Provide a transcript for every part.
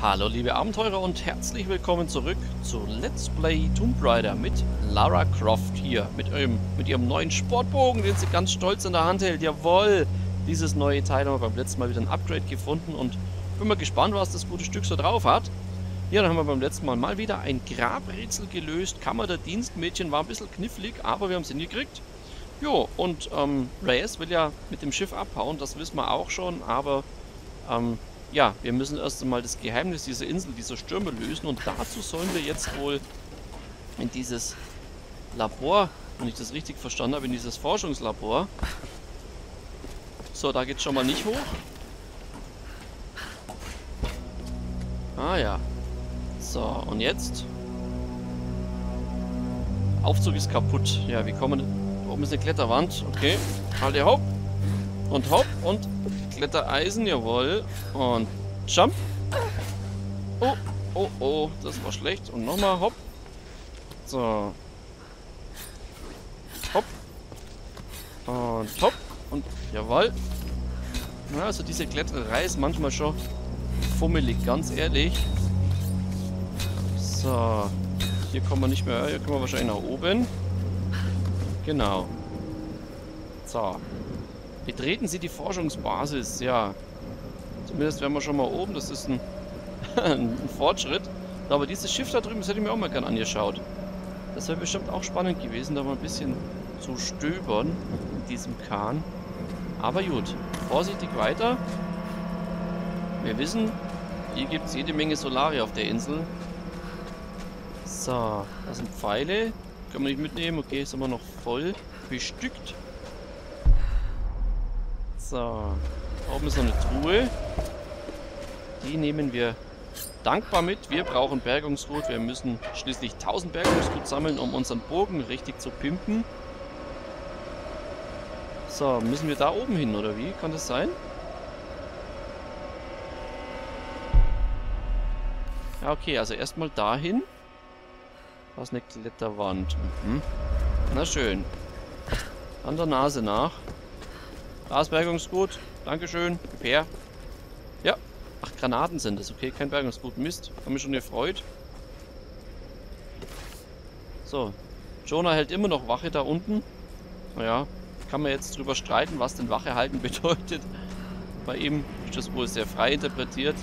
Hallo liebe Abenteurer und herzlich willkommen zurück zu Let's Play Tomb Raider mit Lara Croft hier, mit ihrem neuen Sportbogen, den sie ganz stolz in der Hand hält. Jawohl! Dieses neue Teil haben wir beim letzten Mal wieder ein Upgrade gefunden und bin mal gespannt, was das gute Stück so drauf hat. Ja, dann haben wir beim letzten Mal wieder ein Grabrätsel gelöst. Kammer der Dienstmädchen war ein bisschen knifflig, aber wir haben es hingekriegt. Jo, und Reyes will ja mit dem Schiff abhauen, das wissen wir auch schon, aber ja, wir müssen erst einmal das Geheimnis dieser Insel, dieser Stürme lösen und dazu sollen wir jetzt wohl in dieses Labor, wenn ich das richtig verstanden habe, in dieses Forschungslabor. So, da geht's schon mal nicht hoch. Ah ja. So, und jetzt? Aufzug ist kaputt. Ja, wie kommen wir... Oben ist eine Kletterwand. Okay. Halte hopp. Und hopp. Und Klettereisen. Jawohl. Und Jump. Oh, oh, oh. Das war schlecht. Und nochmal hopp. So. Hopp. Und hopp. Und jawohl. Ja, also diese Kletterei ist manchmal schon fummelig, ganz ehrlich. So. Hier kommen wir nicht mehr. Hier kommen wir wahrscheinlich nach oben. Genau. So. Betreten Sie die Forschungsbasis. Ja. Zumindest wären wir schon mal oben. Das ist ein, ein Fortschritt. Aber dieses Schiff da drüben, das hätte ich mir auch mal gern angeschaut. Das wäre bestimmt auch spannend gewesen, da mal ein bisschen zu stöbern in diesem Kahn. Aber gut. Vorsichtig weiter. Wir wissen, hier gibt es jede Menge Solari auf der Insel. So. Das sind Pfeile. Können wir nicht mitnehmen. Okay, sind wir noch voll bestückt. So. Da oben ist noch eine Truhe. Die nehmen wir dankbar mit. Wir brauchen Bergungsgut. Wir müssen schließlich 1000 Bergungsgut sammeln, um unseren Bogen richtig zu pimpen. So, müssen wir da oben hin, oder wie? Kann das sein? Ja, okay, also erstmal dahin. Da ist eine Kletterwand. Mhm. Na schön. An der Nase nach. Da ist Bergungsgut. Dankeschön. Per. Ja. Ach, Granaten sind es. Okay, kein Bergungsgut. Mist. Haben mich schon gefreut. So. Jonah hält immer noch Wache da unten. Naja. Kann man jetzt drüber streiten, was denn Wache halten bedeutet. Bei ihm ist das wohl sehr frei interpretiert.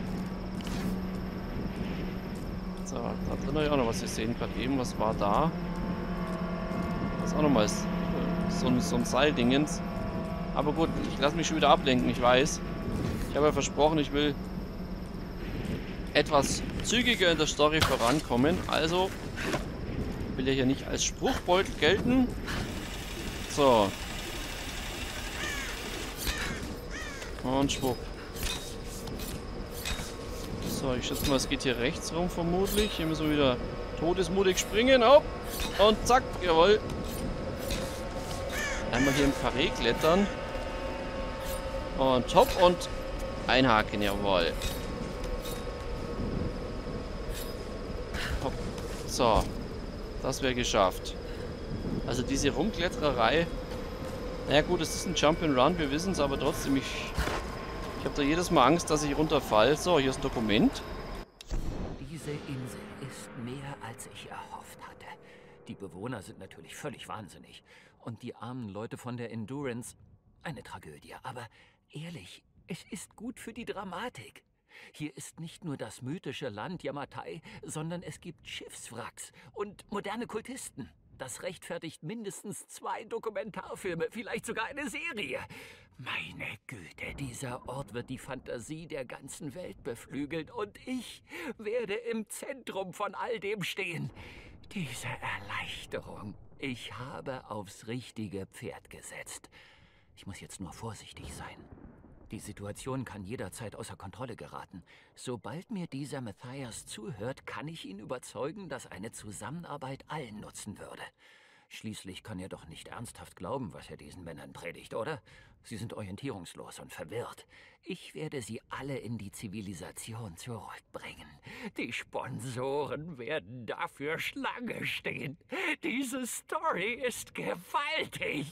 So, da drin habe ich auch noch was gesehen gerade eben. Was war da? Das ist auch nochmal so ein Seildingens. Aber gut, ich lasse mich schon wieder ablenken, ich weiß. Ich habe ja versprochen, ich will etwas zügiger in der Story vorankommen. Also will ja hier nicht als Spruchbeutel gelten. So. Und schwupp. So, ich schätze mal, es geht hier rechts rum vermutlich. Hier müssen wir wieder todesmutig springen. Hopp. Und zack. Jawohl. Einmal hier im Karree klettern. Und hopp und einhaken. Jawohl. Hopp. So. Das wäre geschafft. Also diese Rumklettererei. Naja gut, es ist ein Jump'n'Run, wir wissen es, aber trotzdem, ich habe da jedes Mal Angst, dass ich runterfalle. So, hier ist ein Dokument. Diese Insel ist mehr, als ich erhofft hatte. Die Bewohner sind natürlich völlig wahnsinnig. Und die armen Leute von der Endurance, eine Tragödie. Aber ehrlich, es ist gut für die Dramatik. Hier ist nicht nur das mythische Land Yamatai, sondern es gibt Schiffswracks und moderne Kultisten. Das rechtfertigt mindestens 2 Dokumentarfilme, vielleicht sogar eine Serie. Meine Güte, dieser Ort wird die Fantasie der ganzen Welt beflügeln und ich werde im Zentrum von all dem stehen. Diese Erleichterung. Ich habe aufs richtige Pferd gesetzt. Ich muss jetzt nur vorsichtig sein. Die Situation kann jederzeit außer Kontrolle geraten. Sobald mir dieser Matthias zuhört, kann ich ihn überzeugen, dass eine Zusammenarbeit allen nutzen würde. Schließlich kann er doch nicht ernsthaft glauben, was er diesen Männern predigt, oder? Sie sind orientierungslos und verwirrt. Ich werde sie alle in die Zivilisation zurückbringen. Die Sponsoren werden dafür Schlange stehen. Diese Story ist gewaltig.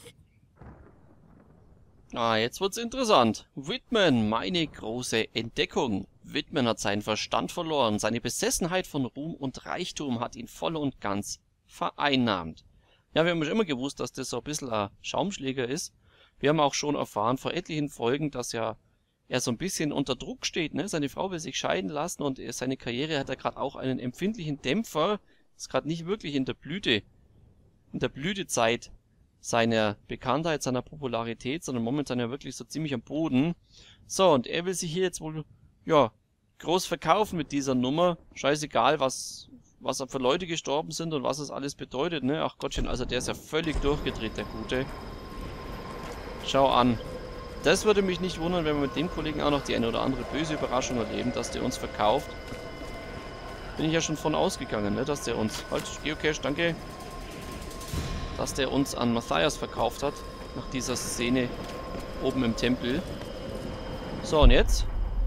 Ah, jetzt wird's interessant. Whitman, meine große Entdeckung. Widman hat seinen Verstand verloren. Seine Besessenheit von Ruhm und Reichtum hat ihn voll und ganz vereinnahmt. Ja, wir haben schon immer gewusst, dass das so ein bisschen ein Schaumschläger ist. Wir haben auch schon erfahren vor etlichen Folgen, dass ja er so ein bisschen unter Druck steht, ne? Seine Frau will sich scheiden lassen und seine Karriere hat ja gerade auch einen empfindlichen Dämpfer. Ist gerade nicht wirklich in der Blütezeit seiner Bekanntheit, seiner Popularität, sondern momentan ja wirklich so ziemlich am Boden. So, und er will sich hier jetzt wohl, ja, groß verkaufen mit dieser Nummer. Scheißegal, was für Leute gestorben sind und was das alles bedeutet, ne? Ach Gottchen, also der ist ja völlig durchgedreht, der Gute. Schau an. Das würde mich nicht wundern, wenn wir mit dem Kollegen auch noch die eine oder andere böse Überraschung erleben, dass der uns verkauft. Bin ich ja schon von ausgegangen, ne? Dass der uns... Halt, Geocache, danke. Dass der uns an Matthias verkauft hat. Nach dieser Szene oben im Tempel. So, und jetzt?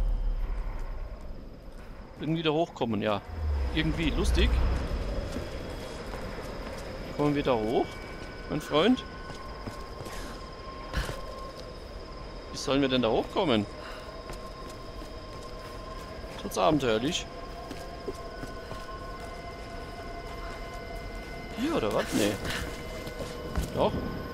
Irgendwie da hochkommen, ja. Irgendwie lustig. Kommen wir da hoch, mein Freund? Wie sollen wir denn da hochkommen? Tut's abenteuerlich. Hier, oder was? Nee. Doch.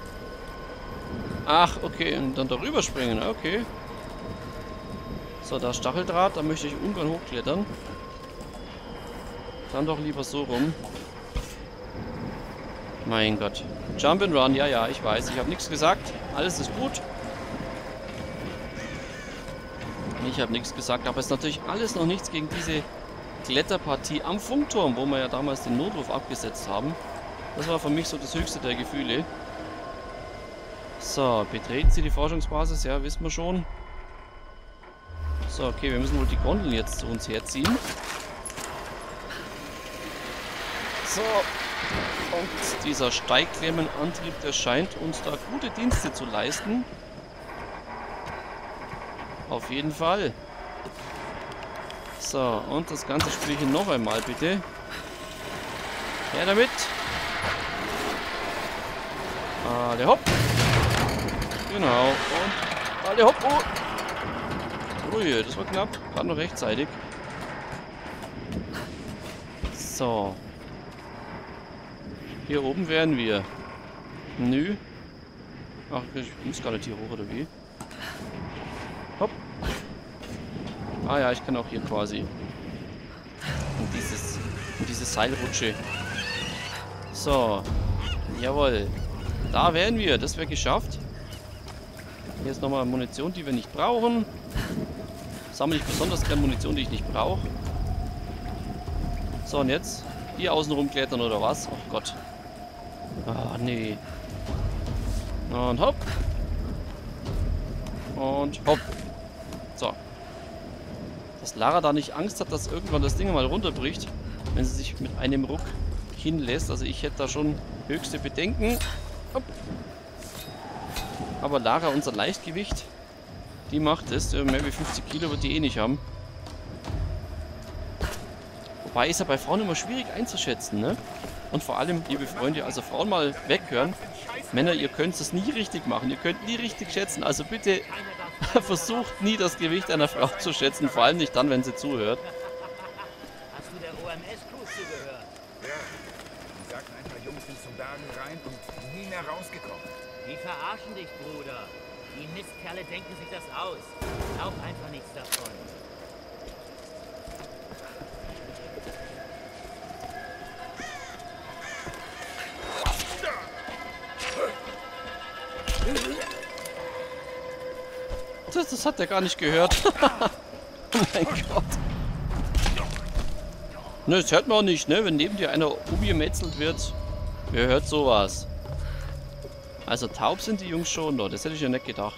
Ach, okay. Und dann darüber springen. Okay. So, da Stacheldraht. Da möchte ich ungern hochklettern. Dann doch lieber so rum. Mein Gott. Jump and Run. Ja, ja, ich weiß. Ich habe nichts gesagt. Alles ist gut. Ich habe nichts gesagt. Aber es ist natürlich alles noch nichts gegen diese Kletterpartie am Funkturm, wo wir ja damals den Notruf abgesetzt haben. Das war für mich so das höchste der Gefühle. So, betreten Sie die Forschungsbasis? Ja, wissen wir schon. So, okay, wir müssen wohl die Gondeln jetzt zu uns herziehen. So. Und dieser Steigklemmenantrieb, der scheint uns da gute Dienste zu leisten. Auf jeden Fall. So, und das ganze Spielchen noch einmal, bitte. Her damit. Alle hopp. Genau. Und alle hopp. Oh. Ui, das war knapp. Gerade noch rechtzeitig. So. Hier oben wären wir. Nö. Ach, ich muss gar nicht hier hoch, oder wie? Hopp. Ah ja, ich kann auch hier quasi. In diese Seilrutsche. So. Jawohl. Da wären wir. Das wäre geschafft. Hier ist nochmal Munition, die wir nicht brauchen. Sammle ich besonders gerne Munition, die ich nicht brauche. So, und jetzt? Hier außen rumklettern oder was? Oh Gott. Ah, nee. Und hopp. Und hopp. So. Dass Lara da nicht Angst hat, dass irgendwann das Ding mal runterbricht, wenn sie sich mit einem Ruck hinlässt. Also ich hätte da schon höchste Bedenken. Hopp. Aber Lara, unser Leichtgewicht, die macht es. Mehr wie 50 Kilo wird die eh nicht haben. Wobei ist ja bei Frauen immer schwierig einzuschätzen, ne? Und vor allem, liebe Freunde, also Frauen mal weghören. Männer, ihr könnt es nie richtig machen. Ihr könnt nie richtig schätzen. Also bitte versucht nie das Gewicht einer Frau zu schätzen. Vor allem nicht dann, wenn sie zuhört. Hast du der OMS-Crew zugehört? Ja. Die sagten, ein paar Jungs sind zum Bergen rein und nie mehr rausgekommen. Die verarschen dich, Bruder. Die Mistkerle denken sich das aus. Glaub einfach nichts davon. Das hat er gar nicht gehört. Oh mein Gott. Ne, das hört man auch nicht, ne? Wenn neben dir einer umgemetzelt wird. Wer hört sowas? Also taub sind die Jungs schon, Leute. Das hätte ich ja nicht gedacht.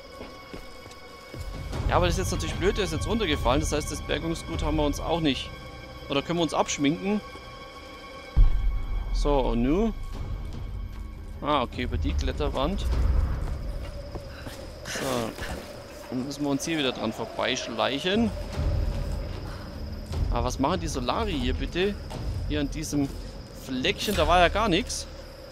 Ja, aber das ist jetzt natürlich blöd. Der ist jetzt runtergefallen. Das heißt, das Bergungsgut haben wir uns auch nicht. Oder können wir uns abschminken? So, und nun? Ah, okay, über die Kletterwand. So. Dann müssen wir uns hier wieder dran vorbeischleichen. Aber was machen die Solari hier bitte? Hier an diesem Fleckchen, da war ja gar nichts.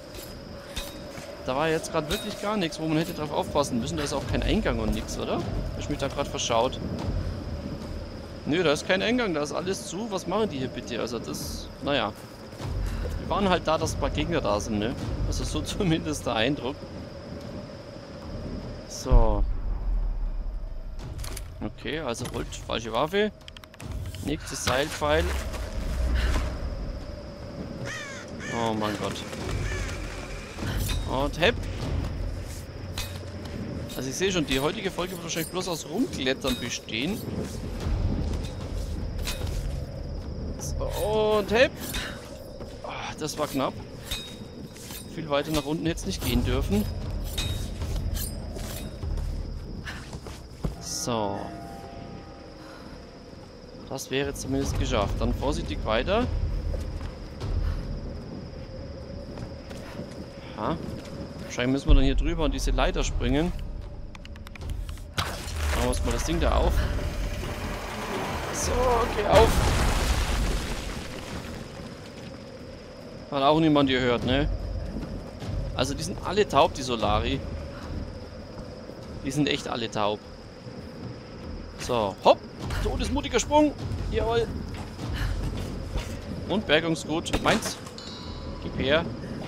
Da war jetzt gerade wirklich gar nichts, wo man hätte drauf aufpassen müssen. Da ist auch kein Eingang und nichts, oder? Hab ich mich da gerade verschaut. Nö, da ist kein Eingang, da ist alles zu. Was machen die hier bitte? Also das, naja. Wir waren halt da, dass ein paar Gegner da sind, ne? Also so zumindest der Eindruck. So. Okay, also holt falsche Waffe. Nächstes Seilpfeil. Oh mein Gott. Und hepp. Also ich sehe schon, die heutige Folge wird wahrscheinlich bloß aus Rumklettern bestehen. So, und hepp. Oh, das war knapp. Viel weiter nach unten hätte es nicht gehen dürfen. So. Das wäre zumindest geschafft. Dann vorsichtig weiter. Aha. Wahrscheinlich müssen wir dann hier drüber an diese Leiter springen. Machen wir uns mal das Ding da auf. So, geh auf. Hat auch niemand gehört, ne? Also die sind alle taub, die Solari. Die sind echt alle taub. So, hopp. Todesmutiger Sprung. Jawohl. Und Bergungsgut. Meins. Gib her.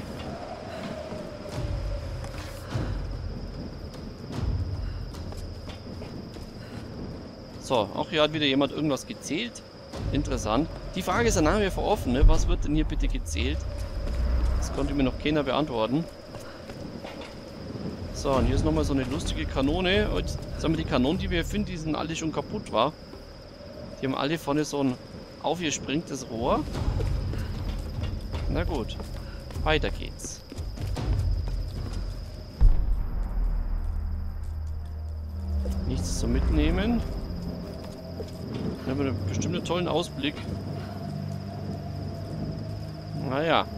So, auch hier hat wieder jemand irgendwas gezählt. Interessant. Die Frage ist ja nach wie vor offen, ne? Was wird denn hier bitte gezählt? Das konnte mir noch keiner beantworten. So, und hier ist nochmal so eine lustige Kanone. Und sagen wir, die Kanonen, die wir hier finden, die sind alle schon kaputt, wa? Die haben alle vorne so ein aufgespringtes Rohr. Na gut. Weiter geht's. Nichts zum Mitnehmen. Dann haben wir bestimmt einen tollen Ausblick. Naja.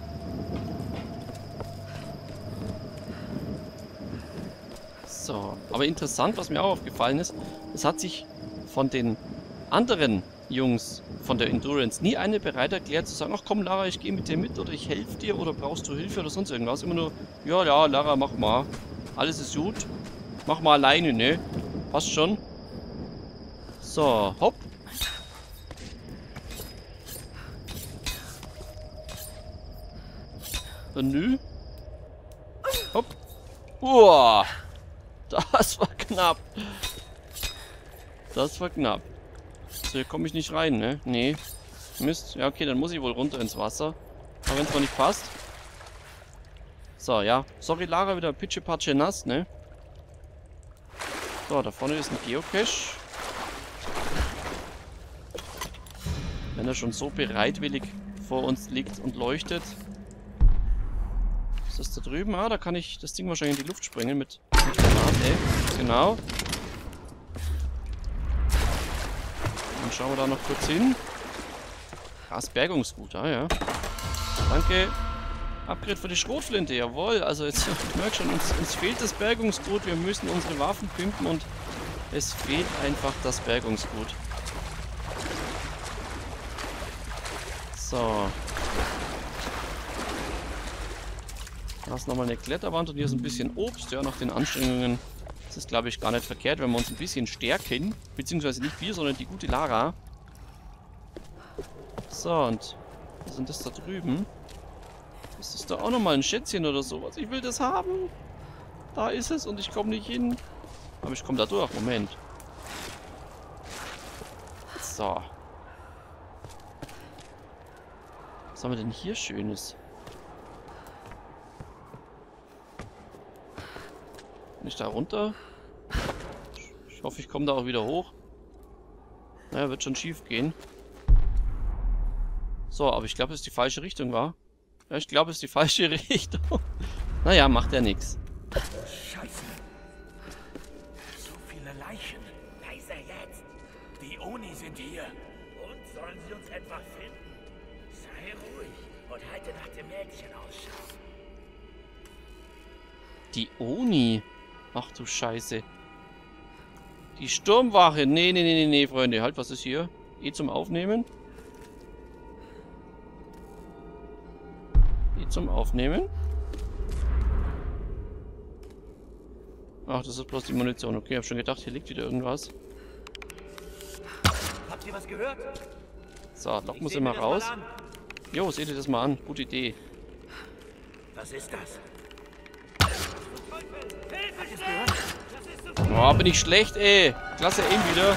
So, aber interessant, was mir auch aufgefallen ist, es hat sich von den anderen Jungs von der Endurance nie eine bereit erklärt zu sagen, ach komm Lara, ich gehe mit dir mit oder ich helfe dir oder brauchst du Hilfe oder sonst irgendwas. Immer nur, ja, ja, Lara, mach mal. Alles ist gut. Mach mal alleine, ne? Passt schon. So, hopp. Nö. Hopp. Uah. Das war knapp. Das war knapp. So, hier komme ich nicht rein, ne? Nee. Mist. Ja, okay, dann muss ich wohl runter ins Wasser. Aber wenn es mal nicht passt. So, ja. Sorry, Lara, wieder pitschepatsche nass, ne? So, da vorne ist ein Geocache. Wenn er schon so bereitwillig vor uns liegt und leuchtet. Was ist da drüben? Ah, da kann ich das Ding wahrscheinlich in die Luft springen mit Granate. Genau. Dann schauen wir da noch kurz hin. Krass, Bergungsgut, ah ja. Danke. Upgrade für die Schrotflinte, jawohl. Also jetzt, ich merke schon, uns fehlt das Bergungsgut. Wir müssen unsere Waffen pimpen und es fehlt einfach das Bergungsgut. So. Da ist nochmal eine Kletterwand und hier ist ein bisschen Obst. Ja, nach den Anstrengungen ist es, glaube ich, gar nicht verkehrt, wenn wir uns ein bisschen stärken. Beziehungsweise nicht wir, sondern die gute Lara. So, und was sind das da drüben? Ist das da auch nochmal ein Schätzchen oder sowas? Ich will das haben. Da ist es und ich komme nicht hin. Aber ich komme da durch. Moment. So. Was haben wir denn hier Schönes? Bin ich da runter? Ich hoffe, ich komme da auch wieder hoch. Naja, wird schon schief gehen. So, aber ich glaube, es ist die falsche Richtung, war. Ja, ich glaube, es ist die falsche Richtung. Naja, macht ja nichts. Scheiße. So viele Leichen. Leiser jetzt. Die Oni sind hier. Und sollen sie uns etwa finden? Sei ruhig und halte nach dem Mädchen Ausschau. Die Oni. Ach du Scheiße. Die Sturmwache. Nee, Freunde. Halt, was ist hier? Zum Aufnehmen. Zum Aufnehmen. Ach, das ist bloß die Munition. Okay, ich habe schon gedacht, hier liegt wieder irgendwas. ihr was gehört? So, locken wir Ich sie seh mal mir das raus. an. Jo, seht ihr das mal an. Gute Idee. Was ist das? Boah, bin ich schlecht, ey. Klasse Aim wieder.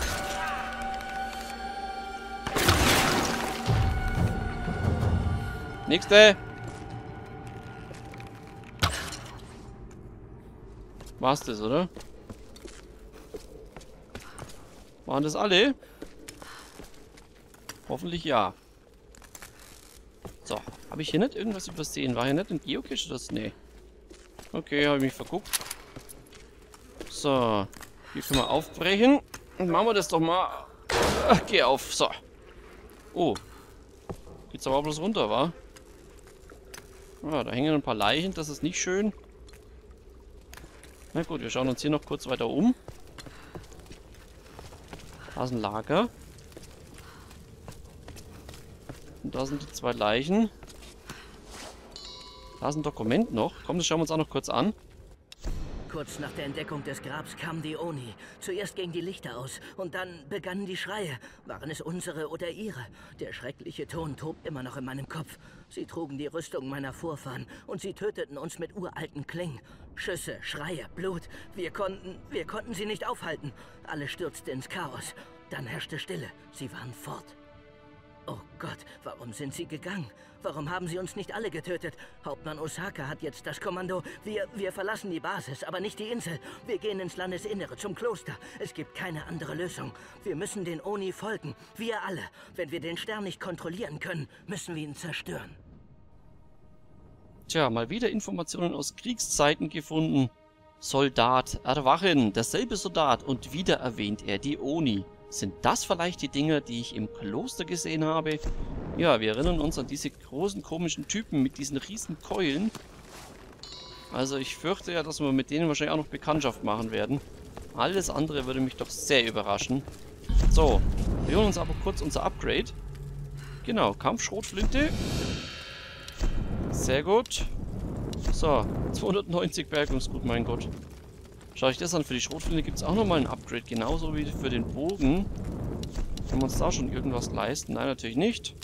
Nächste. War's das, oder? Waren das alle? Hoffentlich ja. So, habe ich hier nicht irgendwas übersehen? War hier nicht ein Geocache oder das? Nee. Okay, habe ich mich verguckt. So, hier können wir aufbrechen. Und machen wir das doch mal. Geh auf, so. Oh. Geht's aber bloß runter, wa? Ah, da hängen ein paar Leichen, das ist nicht schön. Na gut, wir schauen uns hier noch kurz weiter um. Da ist ein Lager. Und da sind die 2 Leichen. Da ist ein Dokument noch. Komm, das schauen wir uns auch noch kurz an. Kurz nach der Entdeckung des Grabs kamen die Oni. Zuerst gingen die Lichter aus und dann begannen die Schreie. Waren es unsere oder ihre? Der schreckliche Ton tobt immer noch in meinem Kopf. Sie trugen die Rüstung meiner Vorfahren und sie töteten uns mit uralten Klingen. Schüsse, Schreie, Blut. Wir konnten sie nicht aufhalten. Alle stürzten ins Chaos. Dann herrschte Stille. Sie waren fort. Oh Gott, warum sind sie gegangen? Warum haben sie uns nicht alle getötet? Hauptmann Osaka hat jetzt das Kommando. Wir verlassen die Basis, aber nicht die Insel. Wir gehen ins Landesinnere, zum Kloster. Es gibt keine andere Lösung. Wir müssen den Oni folgen. Wir alle. Wenn wir den Stern nicht kontrollieren können, müssen wir ihn zerstören. Tja, mal wieder Informationen aus Kriegszeiten gefunden. Soldat, erwachen, derselbe Soldat und wieder erwähnt er die Oni. Sind das vielleicht die Dinger, die ich im Kloster gesehen habe? Ja, wir erinnern uns an diese großen komischen Typen mit diesen riesen Keulen. Also ich fürchte ja, dass wir mit denen wahrscheinlich auch noch Bekanntschaft machen werden. Alles andere würde mich doch sehr überraschen. So, wir holen uns aber kurz unser Upgrade. Genau, Kampfschrotflinte. Sehr gut. So, 290 Bergungsgut, mein Gott. Schau ich das an, für die Schrotflinte gibt es auch nochmal ein Upgrade, genauso wie für den Bogen. Können wir uns da schon irgendwas leisten? Nein, natürlich nicht.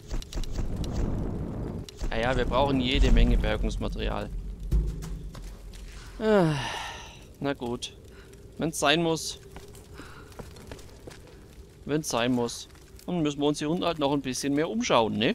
Naja, wir brauchen jede Menge Bergungsmaterial. Na gut. Wenn es sein muss. Wenn es sein muss. Dann müssen wir uns hier unten halt noch ein bisschen mehr umschauen, ne?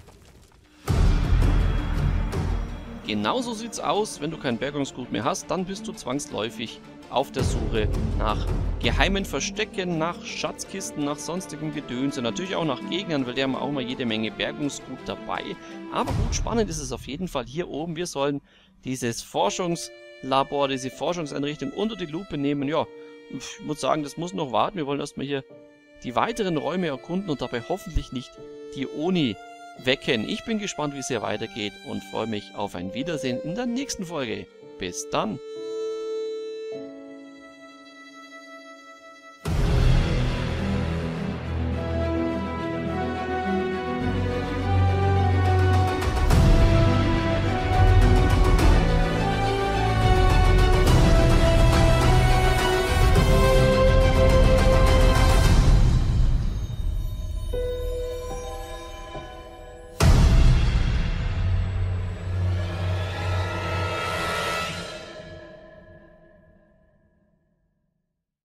Genauso sieht's aus. Wenn du kein Bergungsgut mehr hast, dann bist du zwangsläufig auf der Suche nach geheimen Verstecken, nach Schatzkisten, nach sonstigem Gedönse. Natürlich auch nach Gegnern, weil die haben auch mal jede Menge Bergungsgut dabei. Aber gut, spannend ist es auf jeden Fall hier oben. Wir sollen dieses Forschungslabor, diese Forschungseinrichtung unter die Lupe nehmen. Ja, ich muss sagen, das muss noch warten. Wir wollen erstmal hier die weiteren Räume erkunden und dabei hoffentlich nicht die Oni wecken. Ich bin gespannt, wie es hier weitergeht und freue mich auf ein Wiedersehen in der nächsten Folge. Bis dann!